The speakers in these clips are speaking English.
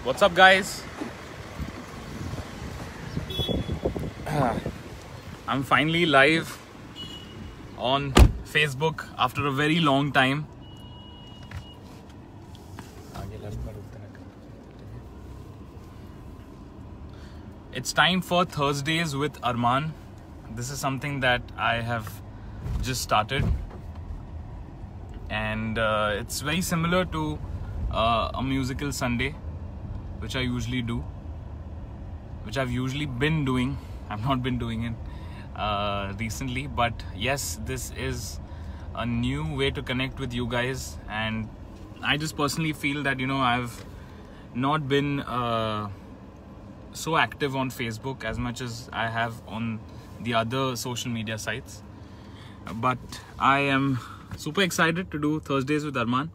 What's up, guys? I'm finally live on Facebook after a very long time. It's time for Thursdays with Armaan. This is something that I have just started, and it's very similar to a musical Sunday, which I usually do, which I've usually been doing. I've not been doing it recently, but yes, this is a new way to connect with you guys. And I just personally feel that, I've not been so active on Facebook as much as I have on the other social media sites. But I am super excited to do Thursdays with Armaan.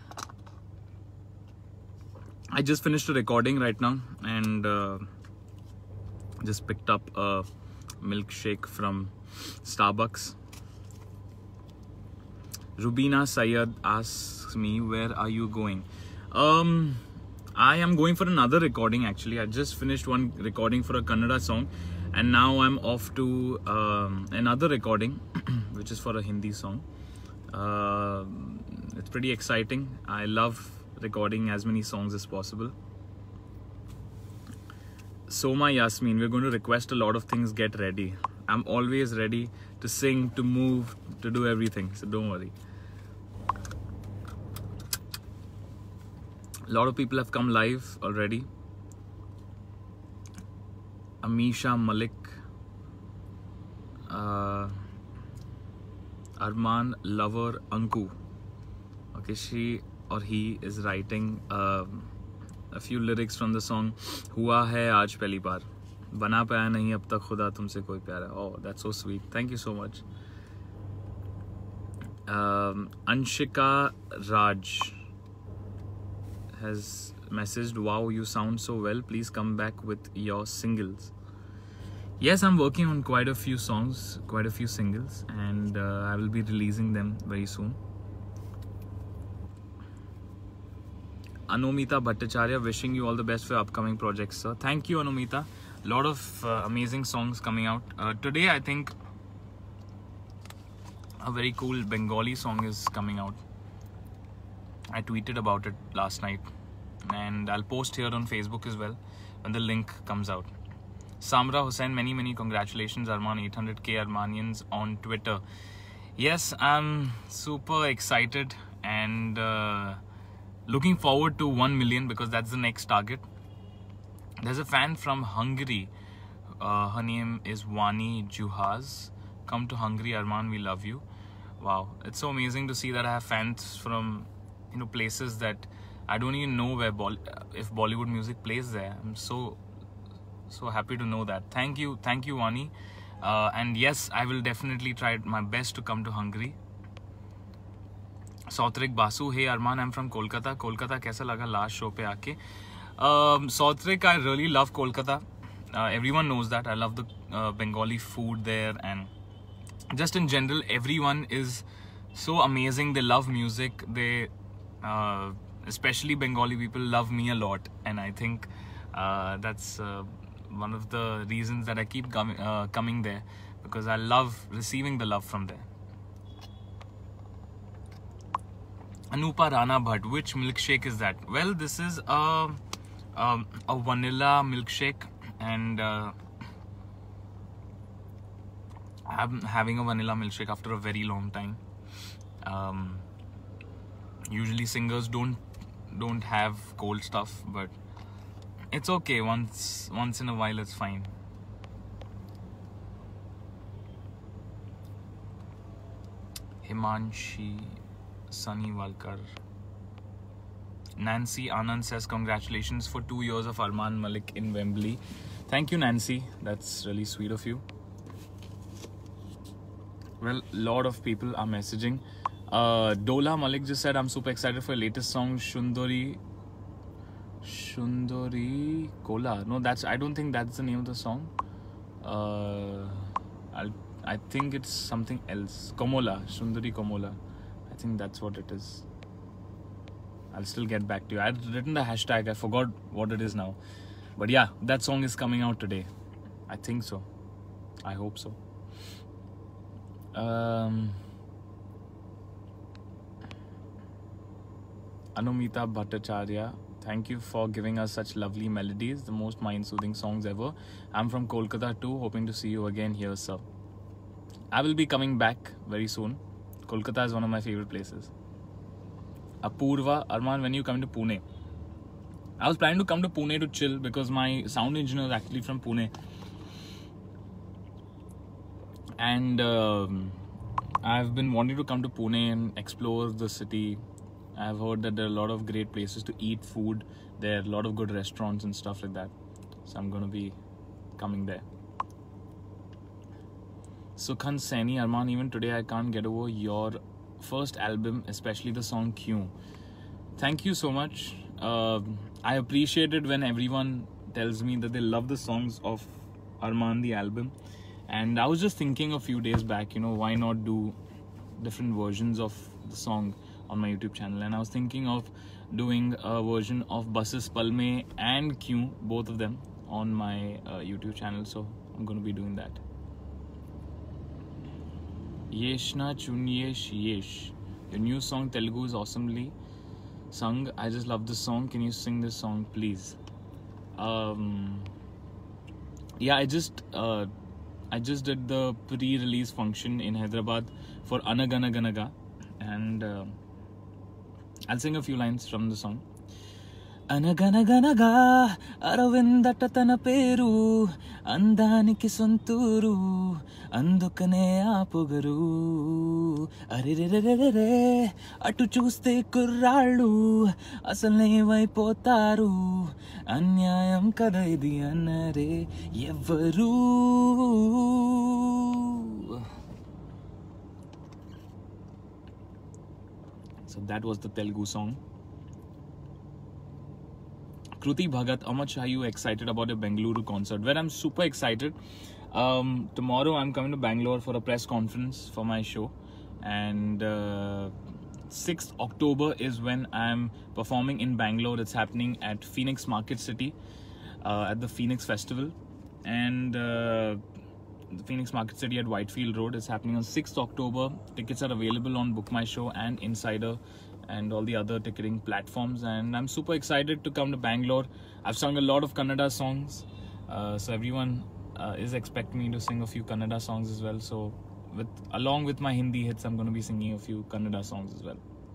I just finished a recording right now, and just picked up a milkshake from Starbucks. Rubina Syed asks me, where are you going? I am going for another recording actually. I just finished one recording for a Kannada song, and now I'm off to another recording which is for a Hindi song. It's pretty exciting. I love recording as many songs as possible. Soma Yasmin, we're going to request a lot of things. Get ready. I'm always ready to sing, to move, to do everything, so don't worry. A lot of people have come live already. Amisha Malik, Armaan lover Anku. Okay, she or he is writing a few lyrics from the song Hua Hai Aaj Pehli Baar. Bana paya nahi ab tak khuda tumse koi pyar hai. Oh, that's so sweet. Thank you so much. Anshika Raj has messaged, wow, you sound so well. Please come back with your singles. Yes, I'm working on quite a few songs, quite a few singles, and I will be releasing them very soon. Anomita Bhattacharya, wishing you all the best for your upcoming projects, sir. Thank you, Anomita. A lot of amazing songs coming out. Today, I think a very cool Bengali song is coming out. I tweeted about it last night, and I'll post here on Facebook as well when the link comes out. Samra Hussain, many congratulations, Armaan, 800k Armaanians on Twitter. Yes, I'm super excited and looking forward to 1 million, because that's the next target. There's a fan from Hungary. Her name is Wani Juhaz. Come to Hungary, Armaan, we love you. Wow, it's so amazing to see that I have fans from places that I don't even know where if Bollywood music plays there. I'm so happy to know that. Thank you, Wani. And yes, I will definitely try my best to come to Hungary. Sautrik Basu, hey Armaan, I'm from Kolkata. Kolkata, kaisa laga last show pe aake? Sautrik, I really love Kolkata. Everyone knows that. I love the Bengali food there, and just in general, everyone is so amazing. They love music. They, especially Bengali people, love me a lot, and I think that's one of the reasons that I keep coming there, because I love receiving the love from there. Anupa Rana Bhatt, which milkshake is that? Well, this is a vanilla milkshake, and I'm having a vanilla milkshake after a very long time. Usually singers don't have cold stuff, but it's okay. Once in a while, it's fine. Himanshi Sunny Walkar. Nancy Anand says, congratulations for 2 years of Armaan Malik in Wembley. Thank you, Nancy. That's really sweet of you. Well, a lot of people are messaging. Dola Malik just said, I'm super excited for your latest song, Shundori Kola. No, I don't think that's the name of the song. I think it's something else. Komola, Shundari Komola. I think that's what it is. I'll still get back to you. I'd written the hashtag. I forgot what it is now. But yeah, that song is coming out today. I think so. I hope so. Anumita Bhattacharya, thank you for giving us such lovely melodies, the most mind-soothing songs ever. I'm from Kolkata too, hoping to see you again here, sir. I will be coming back very soon. Kolkata is one of my favorite places. Apurva, Armaan, when you come to Pune? I was planning to come to Pune to chill because my sound engineer is actually from Pune. And I've been wanting to come to Pune and explore the city. I've heard that there are a lot of great places to eat food. There are a lot of good restaurants and stuff like that. So I'm going to be coming there. Sukhan Saini, Armaan, even today I can't get over your first album, especially the song Kyun. Thank you so much. I appreciate it when everyone tells me that they love the songs of Armaan, the album. And I was just thinking a few days back, why not do different versions of the song on my YouTube channel. And I was thinking of doing a version of Buses Palme and Kyun, both of them, on my YouTube channel. So I'm going to be doing that. Yeshna Chunyesh Yesh. Your new song Telugu is awesomely sung. I just love this song. Can you sing this song, please? Yeah, I just did the pre-release function in Hyderabad for Anaganaganaga, and I'll sing a few lines from the song. Anaganaganaga Aravindata tana peru Andaniki sonturu Andukane apogaru Arirererere Atu chuste kurralu Asalne vaipotaru Anyayam kada idi anare Evaru. So that was the Telugu song. Kruti Bhagat, how much are you excited about your Bengaluru concert? Well, I'm super excited. Tomorrow I'm coming to Bangalore for a press conference for my show. And 6th October is when I'm performing in Bangalore. It's happening at Phoenix Market City at the Phoenix Festival. And the Phoenix Market City at Whitefield Road is happening on 6th October. Tickets are available on Book My Show and Insider and all the other ticketing platforms, and I'm super excited to come to Bangalore. I've sung a lot of Kannada songs, so everyone is expecting me to sing a few Kannada songs as well. So along with my Hindi hits, I'm going to be singing a few Kannada songs as well.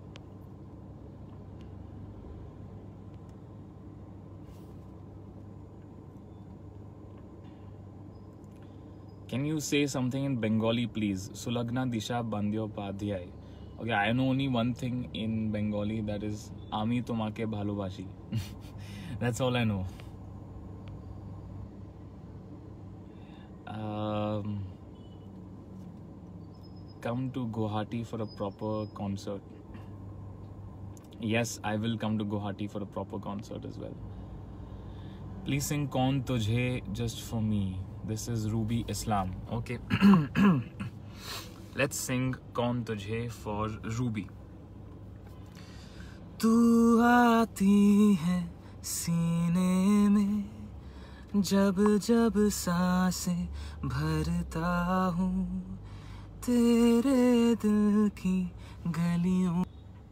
Can you say something in Bengali, please? Sulagna Disha Bandyo Padhyay. Okay, I know only one thing in Bengali, that is Ami Tomake Bhalobashi. That's all I know. Come to Guwahati for a proper concert. Yes, I will come to Guwahati for a proper concert as well. Please sing Kaun Tujhe just for me. This is Ruby Islam. Okay. Let's sing Kaun Tujhe for Ruby. Tu aati hai सीने में जब जब सांसें भरता हूँ तेरे दिल की गलियों.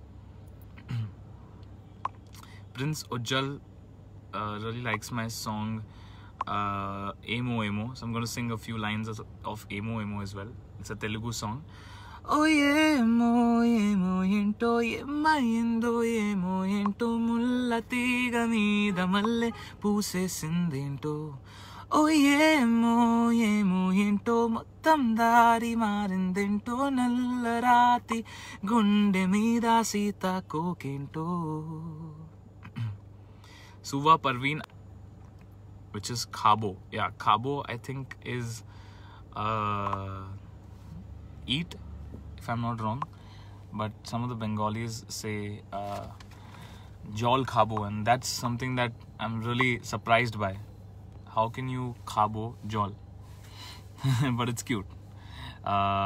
Prince Ujjal really likes my song Emo Emo, so I'm going to sing a few lines of Emo Emo as well. It's a Telugu song. Oh emo emo ento yemayendo emo ento mulla tiga meeda malle poose sindento. Oh emo emo ento mottam dari marindento nalla raati gunde meeda sita kokento. Suva Parveen, which is Khabo. Yeah, Khabo I think is eat, if I'm not wrong, but some of the Bengalis say Jol Khabo, and that's something that I'm really surprised by. How can you Khabo Jol? But it's cute.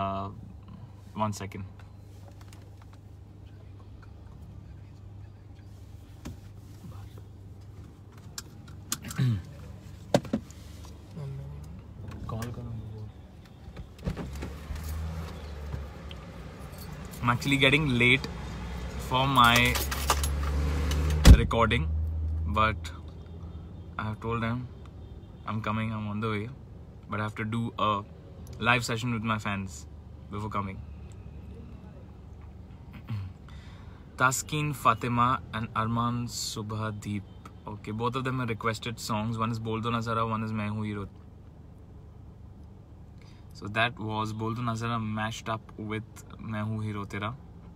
1 second. I'm actually getting late for my recording, but I have told them I'm coming, I'm on the way, but I have to do a live session with my fans before coming. Taskin Fatima and Armaan Subhadeep. Okay, both of them are requested songs. One is Bol Do Na Zara, one is Main Hu Hero. So that was Bol Do Na Zara mashed up with Main Hu Hero Tera.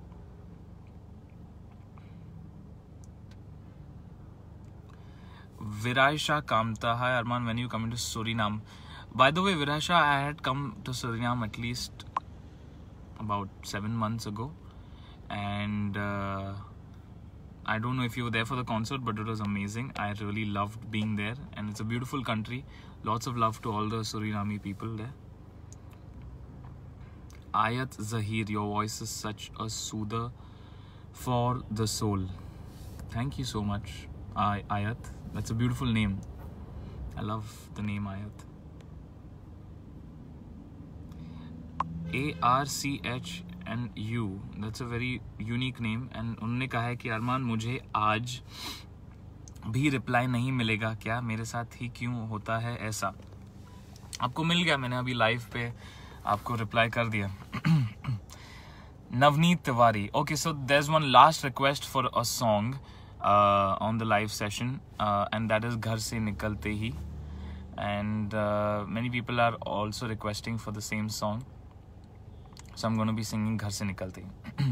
Viraisha Kamta. Hi Armaan, when you come into Suriname? By the way, Viraisha, I had come to Suriname at least about 7 months ago. And I don't know if you were there for the concert, but it was amazing. I really loved being there, and it's a beautiful country. Lots of love to all the Suriname people there. Ayat Zahir, your voice is such a soother for the soul. Thank you so much, Ayat. That's a beautiful name. I love the name Ayat. ARCH and you, that's a very unique name. And उन्होंने कहा है कि अरमान मुझे आज भी reply नहीं मिलेगा क्या, मेरे साथ ही क्यों होता है ऐसा? आपको मिल गया, मैंने अभी लाइव पे आपको रिप्लाई कर दिया. Navneet Tiwari. Okay, so there's one last request for a song on the live session, and that is Ghar Se Nikalte Hi. And many people are also requesting for the same song. So I'm going to be singing Ghar Se Nikalte Hi.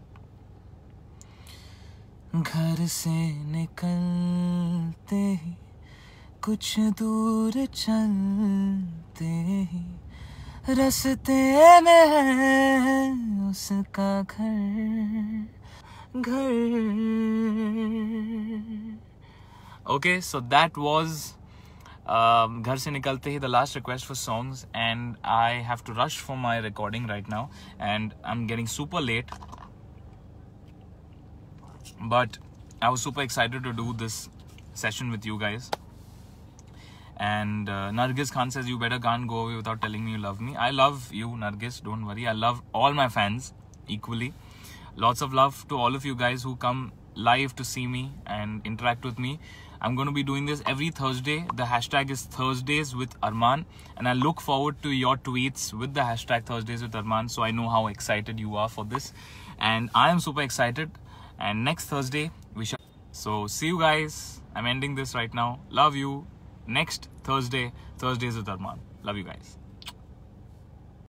घर से निकलते ही कुछ दूर चलते ही रास्ते में है उसका घर. Okay, so that was Ghar Se Nikalte Hi, the last request for songs, and I have to rush for my recording right now, and I'm getting super late. But I was super excited to do this session with you guys. And Nargis Khan says, you better can't go away without telling me you love me. I love you, Nargis, don't worry. I love all my fans equally. Lots of love to all of you guys who come live to see me and interact with me. I'm going to be doing this every Thursday. The hashtag is Thursdays with Armaan. And I look forward to your tweets with the hashtag Thursdays with Armaan, so I know how excited you are for this. And I am super excited. And next Thursday, we shall. So see you guys. I'm ending this right now. Love you. Next Thursday, Thursdays with Armaan. Love you guys.